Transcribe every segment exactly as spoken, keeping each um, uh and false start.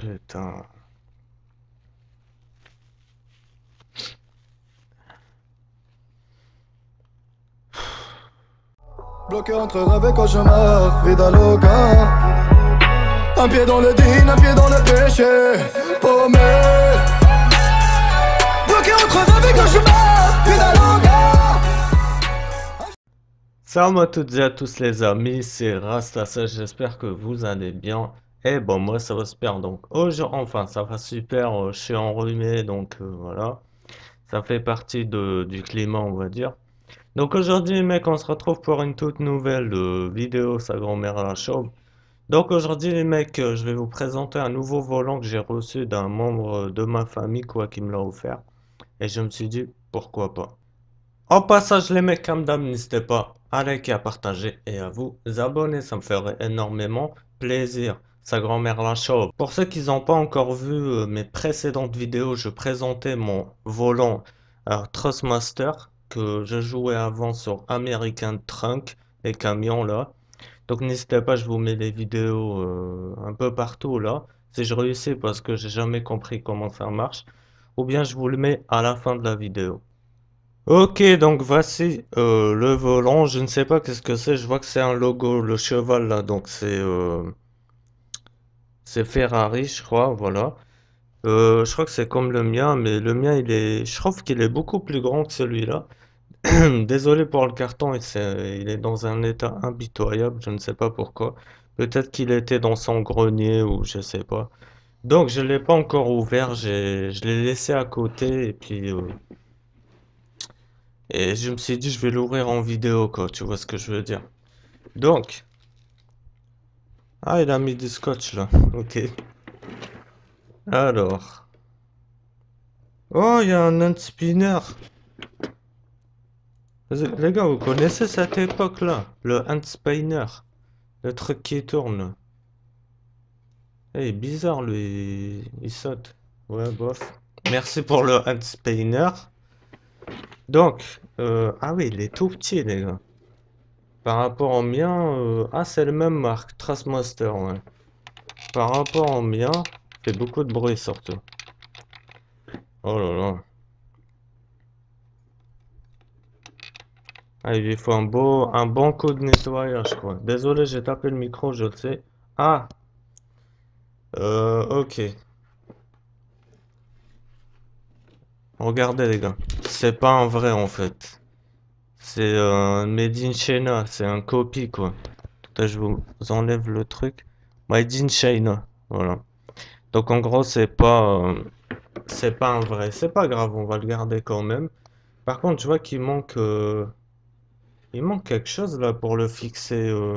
putain. Bloqué entre rêve et cauchemar, vida loca. Un pied dans le din, un pied dans le péché, paumé. Bloqué entre rêve et cauchemar, vida loca. Salut à toutes et à tous les amis, c'est Rastas, j'espère que vous allez bien. Et bon, moi ça va super, donc aujourd'hui, enfin ça va super, euh, je suis enrhumé, donc euh, voilà. Ça fait partie de, du climat, on va dire. Donc aujourd'hui, mec, on se retrouve pour une toute nouvelle euh, vidéo, sa grand-mère à la chauve. Donc aujourd'hui, les mecs, euh, je vais vous présenter un nouveau volant que j'ai reçu d'un membre de ma famille, quoi, qui me l'a offert. Et je me suis dit, pourquoi pas. Au passage, les mecs, comme d'hab, n'hésitez pas à liker, à partager et à vous abonner. Ça me ferait énormément plaisir. Sa grand-mère la chauve. Pour ceux qui n'ont pas encore vu euh, mes précédentes vidéos, je présentais mon volant euh, Trustmaster que je jouais avant sur American Trunk, les camions là. Donc n'hésitez pas, je vous mets les vidéos euh, un peu partout là. Si je réussis parce que j'ai jamais compris comment ça marche. Ou bien je vous le mets à la fin de la vidéo. Ok, donc voici euh, le volant. Je ne sais pas qu'est-ce que c'est. Je vois que c'est un logo, le cheval là. Donc c'est euh, c'est Ferrari, je crois. Voilà. Euh, je crois que c'est comme le mien, mais le mien il est, je trouve qu'il est beaucoup plus grand que celui-là. Désolé pour le carton, il c'est- il est dans un état impitoyable. Je ne sais pas pourquoi. Peut-être qu'il était dans son grenier ou je sais pas. Donc je l'ai pas encore ouvert. J'ai, je l'ai laissé à côté et puis. euh, Et je me suis dit, je vais l'ouvrir en vidéo, quoi. Tu vois ce que je veux dire. Donc. Ah, il a mis du scotch, là. Ok. Alors. Oh, il y a un hand spinner. Vous- Les gars, vous connaissez cette époque-là? Le hand spinner. Le truc qui tourne. Eh, bizarre, lui. Il, il saute. Ouais, bof. Merci pour le hand spinner. Donc. euh, Ah oui, il est tout petit, les gars. Par rapport au mien. euh, Ah, c'est le même marque. Trustmaster, ouais. Par rapport au mien, fait beaucoup de bruit surtout. Oh là là. Ah, il lui faut un beau, un bon coup de nettoyage, quoi. Désolé, j'ai tapé le micro, je le sais. Ah, euh, ok. Regardez les gars, c'est pas un vrai en fait. C'est un Made in China, c'est un copie quoi. Putain, je vous enlève le truc. Made in China, voilà. Donc en gros, c'est pas, euh, c'est pas un vrai. C'est pas grave, on va le garder quand même. Par contre, je vois qu'il manque, euh, il manque quelque chose là pour le fixer, euh,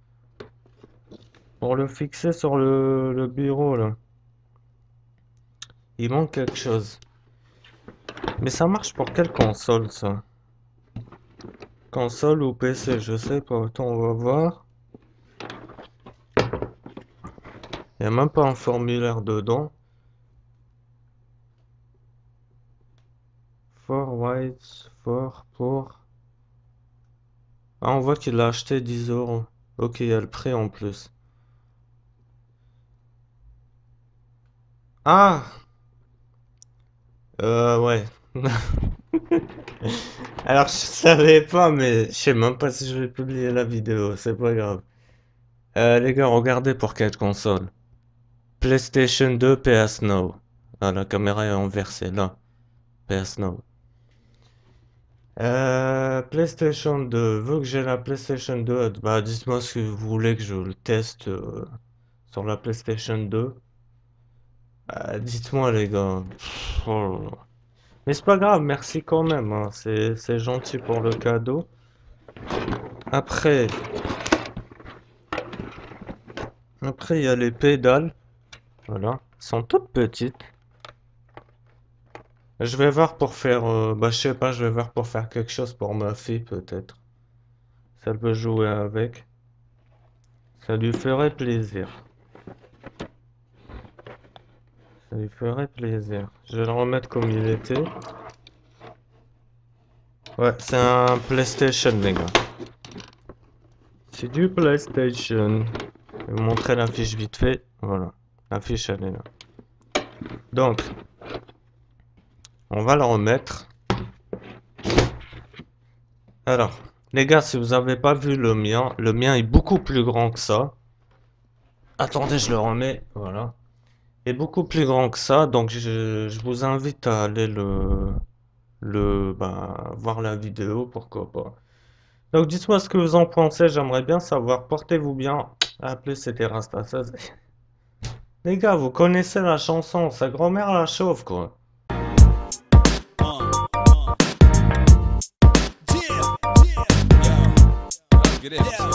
pour le fixer sur le, le bureau là. Il manque quelque chose. Mais ça marche pour quelle console ça? Console ou P C, je sais pas. Attends, on va voir. Il n'y a même pas un formulaire dedans. For whites, for pour. Ah, on voit qu'il l'a acheté dix euros. Ok, il y a le prix en plus. Ah! Euh, ouais. Alors, je savais pas, mais je sais même pas si je vais publier la vidéo. C'est pas grave. Euh, les gars, regardez pour quelle console. PlayStation deux, P S Now. Ah, la caméra est inversée là. P S Now. Euh, PlayStation deux. Vu que j'ai la PlayStation deux, bah dites-moi ce que vous voulez que je le teste euh, sur la PlayStation deux. Bah, dites-moi les gars. Pff, oh là là. Mais c'est pas grave, merci quand même, hein. C'est c'est gentil pour le cadeau. Après, après il y a les pédales. Voilà, elles sont toutes petites. Je vais voir pour faire, euh, bah je sais pas, je vais voir pour faire quelque chose pour ma fille peut-être. Ça peut jouer avec. Ça lui ferait plaisir. Ça lui ferait plaisir. Je vais le remettre comme il était. Ouais, c'est un PlayStation, les gars. C'est du PlayStation. Je vais vous montrer la fiche vite fait. Voilà. La fiche, elle est là. Donc, on va la remettre. Alors, les gars, si vous n'avez pas vu le mien, le mien est beaucoup plus grand que ça. Attendez, je le remets. Voilà. Il est beaucoup plus grand que ça, donc je, je vous invite à aller le, le, bah, voir la vidéo, pourquoi pas. Donc, dites-moi ce que vous en pensez, j'aimerais bien savoir. Portez-vous bien. À plus, c'était Rasta seize. Les gars, vous connaissez la chanson, sa grand-mère la chauve, quoi. Uh, uh. Yeah, yeah, yo, look at this.